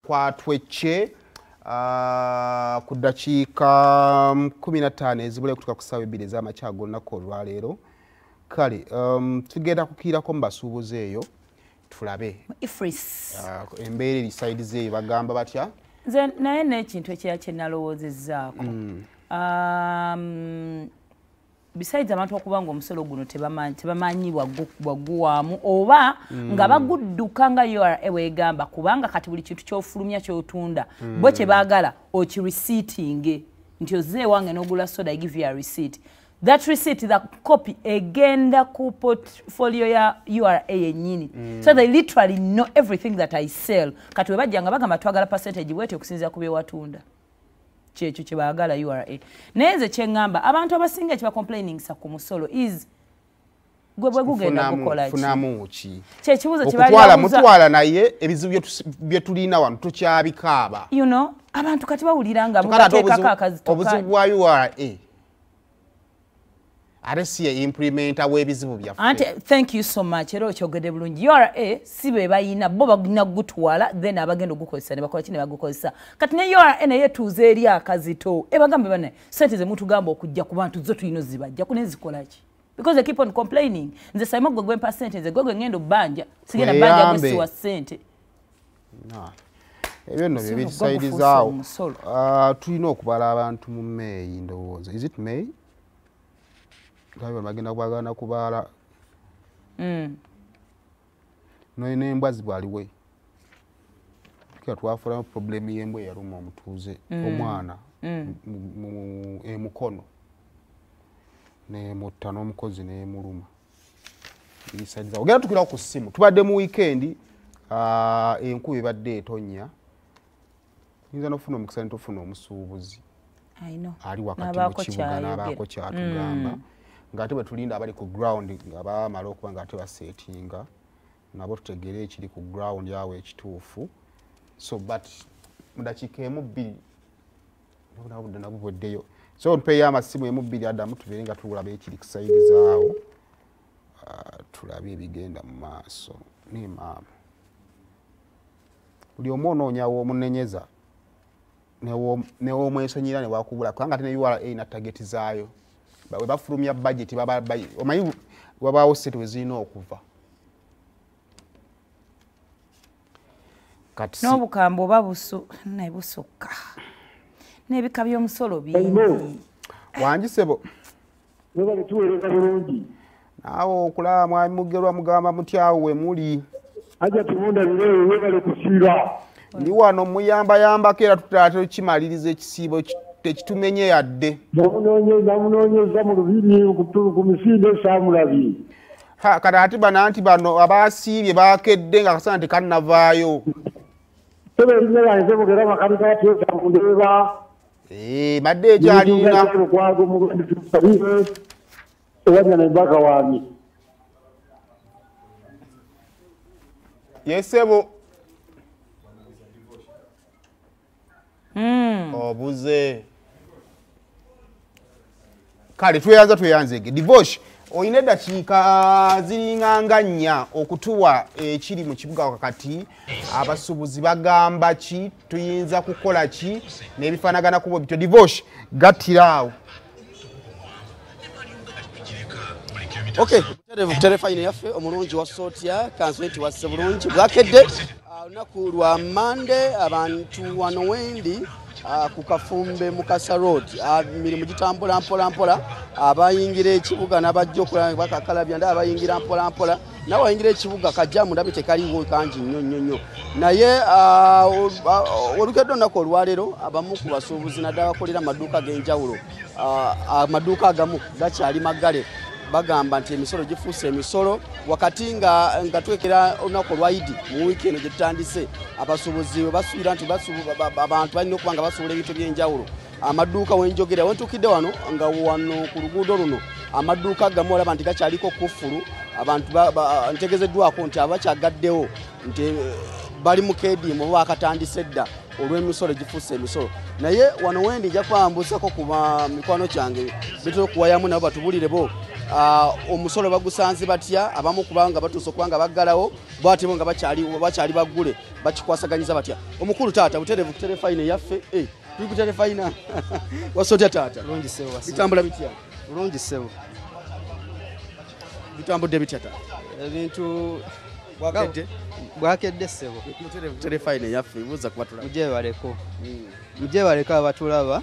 kwatweche ku dakiika 15 ezibule kutuka ku ssaawa 2 ez'amakya g'olunaku olwaleero. Kale tugenda kukiirako mu basuubuzi eyo tulabe embeera eri sides eyo bagamba batya. Nze naye n'ekintu ekirala kye nalowoozezzaako besides abantu okuba nga omusolo guno tebamanyi waguwaamu oba nga bagudduka nga URA bwegamba kubanga kati buli kintu ky'ofulumya ky'otunda bo kye baagala okireceiptinge nti ozze ewange n'ogula soda I give you a receipt. That receipt, the copy egenda ku portfolio ya URA yennyini. So they literally know everything that I sell. Kati we bajjanga bagamba twagala percentage bwete okusinziira ku bye watunda. Kyekyo kye baagala URA. Naye nze kye ngamba abantu abasinga kye complaining sa ku musolo is gwe bwe gugenda gukola ki? Funamu ki? Kyekibuuzo kye bali babuuza. Mutwala naye ebizibu bye tulina wano tukyabikaaba. You know, abantu kati bawulira nga mugateekako akazitoka. Obuzibu bwa URA. Aresiye implementa webizibu byaffe. Ante thank you so much. Era okyogedde bulungi. URA sibe bayina bo bagina gutwala then abagenda gukozesa ne bakola kine bagukozesa. Kati ne URA naye tuze eri akazito. Bagambe bane sente ze mutu gamba okujja ku bantu zo tuyino zibajja kunezikola ki? Because they keep on complaining. Nze sayimo gwe percentage ze gwe ngendo banja. Sigenda banja gusiwa sente. Na. Ebyo no bye side zaawo. Tulina okubala abantu mu May ndowooza. Is it May? Kaiwa magenda kwagana kubala. No embwa zibwaliwe. Kya twafula problem yembwe yaruma omutuuze omwana emukono ne mutano omukozi ne muluma. Isaidiza ogenda tukira ku simu. Tubadde mu weekend enkuba ebadde etonya. Nza nofuna omukisa ntofuna omusuubuzi. I know. Ali wakati mu kibuga n'abaako kyatugamba. Ngate batulinda abali ku ground ngaba malo kuba ngate basetinga nabo tutegere ekiri ku ground yawe ekituufu. So but mudakika emu 2 nabuddeyo. So mpe ya masimu emu 2 adamu tuberenga tulaba ekiri kuside zaawo. Tulabe ebigenda mu maaso ni mama. Buli omono nyawo omunenyeza ne omwesonyira ne wakubula kubanga tene URA na target zaayo. Bawe bafulumya budget baba omanyi wabawo setu zino okuva. Kati n'obukambo babusu naibusukka. N'ebika by'omusolo bingi. Wanjisebo. Webale tuweereza bulungi. Awo okulaba mwami mugerwa mugamba mutyawe muli. Aja tumunda birewe webale kusiira. Ni wano muyamba kera tutaate kimaliriza ekisibo tekitumenye yadde. Namunoonyeza mu lubiri ku misinde saamulabi. Kati ati bano abasiibye bakedde nga kasana tekannavaayo. Tebe erinnya lyange mugera makanika atyoza mundeeba. Badde ekyalina. Ewanya n'embaka wami. Yesebo. Obuze. Kale tweyanzege. Divorce oyine dakiika ziringanga 4 okutuwa ekiri mu kibuga wakati abasubuzi bagamba ki tuyinza kukola ki n'ebifanagana kubo bityo. Divorce gatirawo. Okay, terefayine yaffe omulungi wa Sotia kanswenti wa Sebulungi bwakedde olunaku lwa Monday abantu wano wendi ku Kafumbe mu Kasa Road mirimu gitambula mpola abayingira ekibuga n'abajja okulaba bakakalabya ndaba abayingira mpola n'abayingira ekibuga kajjamu ndabe tekaliwo kangi nnyo naye olukedde olunaku olwaleero abamu ku basuubuzi naddala bakolera amaduuka g'enjawulo amaduuka agamu gakyali maggale bagamba nti emisolo gifuuse emisolo wakati nga twekera olunaku olwa Idi mu wiiki eno gye tutandise abasuubuzi basuubira nti abantu balina okuba nga basuubula ebintu by'enjawulo. Amaduuka wenjogera wentukidde wano nga wano ku luguudo luno amaduuka gamu olaba nti gakyaliko kufulu abantu ntegezeddwako nti abakyagaddewo nti bali mu keedimu oba bakatandise dda olw'emisolo gifuuse emisolo. Naye wano wendi nja kwambuusako ku mikwano kyange bitera okuwayamu nabo batubulire bo omusolo bagusanze batya abamu kubanga batuuse okubanga baggalawo bwatebo nga bakyali baggule bakikwasaganyiza batya omukulu taata butereevu ku terefayina eyaffe tuli ku terefayina wasotya taata bitambula bitya bulungi ssebo bitambudde bitya taata ebintu bwakedde ssebo terefayina eyaffe buuza kubatulaba mujebaleko abatulaba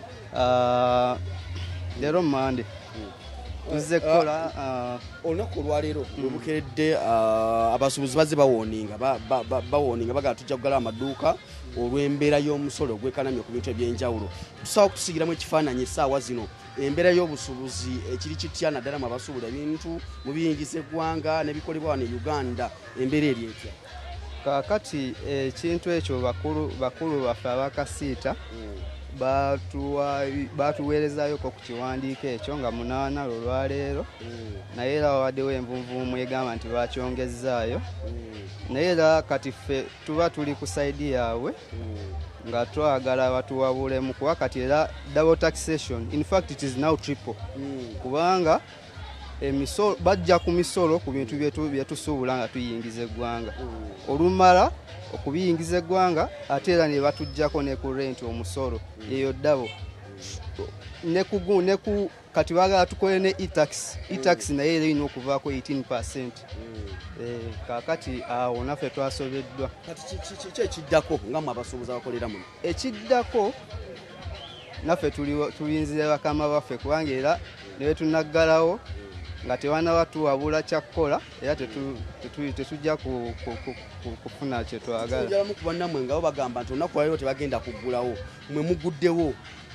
leero mande tuzze kukola olunaku olwaleero lwebukeredde abasuubuzi bazze bawooninga bagala tujja kugala amaduuka olw'embeera y'omusolo ogwekanamye ku bintu ebyenjawulo tusawa okutusigiramu ekifaananyi essaawa zino embeera y'obusuubuzi ekiri kitya naddala mu abasuubula ebintu mu biyingiza eggwanga n'ebikolebwa wano e Uganda embeera eri etya kaakati ekintu ekyo bakulu baffe abakasiita batuweerezayoko ku kiwandiiko ekyo nga 8 olwaleero naye era wawaddewo envunvuumu egamba nti bakyongezaayo naye era kati ffe tuba tuli ku sayidi yaabwe nga twagala batuwabulemu kuba kati era double taxation in fact it is now triple kubanga emisolo bajja ku misolo ku bintu byetusuubula nga tuyingiza eggwanga olumala okubiyingiza eggwanga ate era ne batuggyako ne ku renti omusolo yeyo ddabo kati baagala tukole ne e-tax naye era erina okuvaako 18%. Kaakati awo naffe twasobeddwa. Kiki ekiddako nga mmwe abasuubuzi abakolera muno? Ekiddako naffe tulinzira bakama baffe kubanga era ne tunaggalawo nga tewana tuwabula kyakkola era tetujja kufuna kye twagala. Tujja mu kubannammwe nga bo bagamba nti olunaku lwaleero tebagenda kuggulawo mwe muguddewo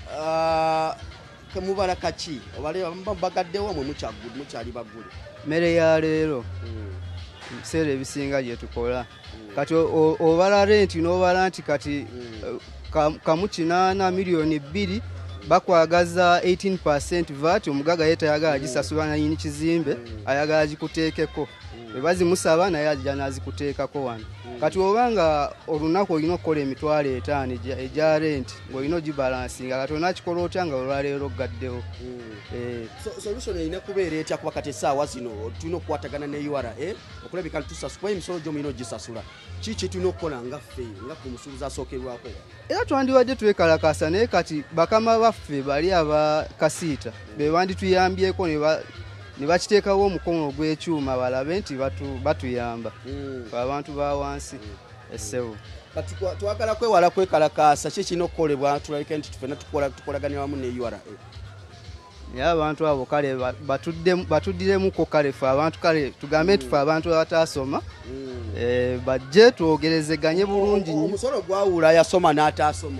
mubala kaki bagaddewo mwe mukyali baggule. Mmere ya leero ebiseera ebisinga gye tukola kati obala renti n'obala nti kati kamu 8 miliyoni 2 bakwagaza 18% VAT omugaga yeta yagala gisasula na yini kizimbe ayagala gikuteekeko ebazimusaba naye ajja nazikuteekako wano kati obanga olunaku olina okukola emitwalo 5 eja renti ng'olina ogibalansinga kati onakikola otya nga olwaleero gaddewo. Solution erina kubeera etya kuba kati essaawa zino tulina okukwatagana ne URA okulabika tusasula emisolo gyo mulina ogisasula kiki tulina okukola nga ffe nga ku musuubuzi asookerwako era twandiwadde twekalakasa naye kati bakama baffe bali abakasiita be bandituyambyeko ne bakiteekawo omukono ogw'ekyuma balabe nti batuyamba abantu ba wansi essewo. Kati twagala kwewala kwekalakaasa ki kirina okukolebwa tulabike nti tufena tukolaganira wamu ne URA. Naye abantu abo kale batuddiremuko kale ffe abantu kale tugambe nti ffe abantu abataasoma bajje twogerezeganye bulungi nnyo. Omusolo gwawula yasoma n'ataasoma.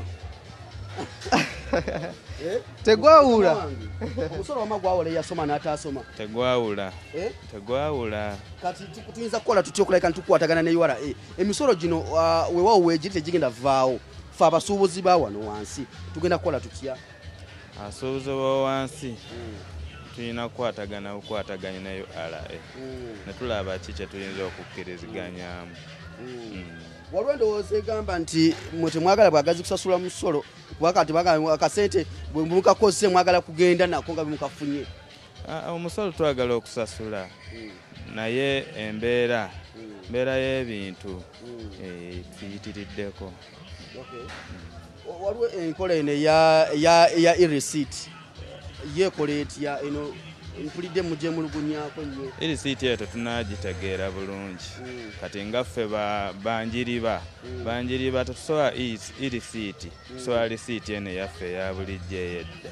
Tegwawula. Omusolo wama gwawula yasoma n'ataasoma. Tegwawula. Kati tuyinza kukola tutya okulabika nti tukwatagana ne URA. Emisolo gino weewaawo weegiri tegigenda vaawo ffe abasuubuzi ba wano wansi tugenda kukola tutya. Abasuubuzi ba wansi tulina kukwataganya ne URA ne tulaba ki kye tuyinza okukkiriziganyaamu. Waliwo endowooza egamba nti mwe temwagala bwagazi kusasula musolo wakati akasente bwe mukakozese mwagala kugenda nako nga bimukafunye. Omusolo twagala okusasula naye embeera y'ebintu tuyitiriddeko. Waliwo enkola eno eya e-receipt yeekola etya eno mpulidde mujje mulugunyako nnyo. E-receipt eyo tetunagitegeera bulungi kati nga ffe banjiriba tetusobola e-receipt tusobola receipt eno eyaffe eya bulijjo ey'edda.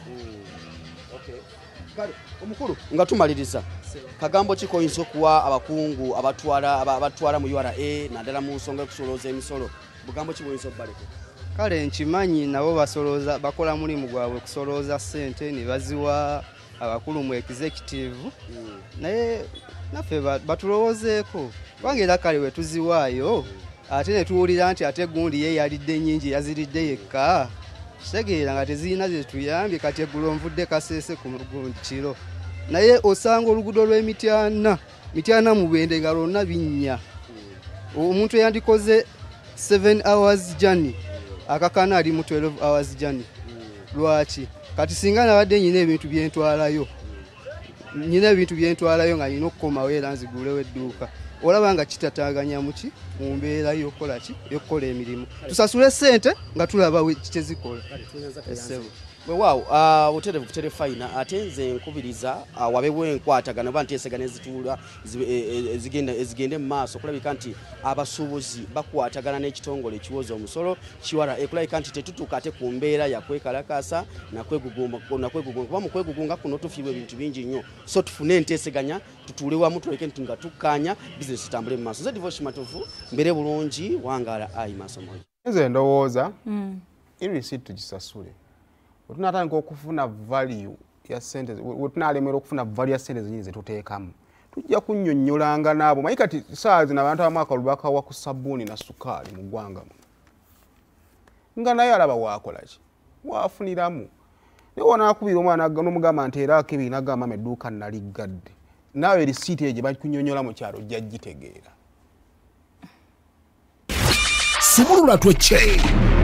Kale omukulu nga tumaliriza kagambo ki koyinza okuwa abakungu abatwala mu URA naddala mu nsonga y'okusolooza emisolo bugambo ki bwoyinza okubaleka? Kale nkimanyi nabo bakola mulimu gwabwe kusolooza ssente ne baziwa abakulu mu executive naye naffe batulowoozeeko kubanga era kale we tuziwaayo ate ne tuwulira nti ate gundi ye yalidde nnyingi yaziridde yekka kitegeera nga tezirina ze tuyambye kati eggulo nvudde kaseese ku gundi kiro naye osanga oluguudo lw'emityana mu Bwende nga lwonna binnya omuntu eyandikoze 7 hours journey akakana ali mu 12 hours journey. Lwaki? Kati singa nabadde nyina ebintu byentwalayo nyina ebintu byentwalayo nga nina okukomawo era nzigulewo edduuka olaba nga kitataganya muki mu mbeera y'okukola emirimu tusasule ssente nga tulaba kyezikola Wow, uterevu kutere faina ate nze nkubiriza wabewo enkwatagana oba nteesegana ezituula ezigende mu maaso kulabika nti abasuubuzi bakwatagana n'ekitongole ekiwoza omusolo kiwara ekulabika nti tetutuuka ate ku mbeera yakwekalakasa nakwegugumba kuba mu kwegugunga kuno tufiibwa ebintu bingi nnyo so tufune enteeseganya tutuule wamu tuleke nti nga tukkaanya bizinesi tutambule mu maaso. Nze Devotion Matovu mbeere bulungi wangaala ayi maaso moyo. Nze ndowooza receipt tugisasule. Tunatandika okufuna value ya sente tunalemera okufuna value ya sente zinyi zetuteekamu tujja kunnyonnyolanga naabo manyi kati saa zino abantu abamwaka lubaka wa ku sabbuuni na sukaali mu ggwanga nga naye alaba waakolaki waafuniramu naye wonaakubira omwana n'omugamba nti era akebiri nagamba mu edduuka naliggadde naawe erisiiti eyo gye bakunnyonnyola mu kyalo ojja gitegeera. Sumulula twecce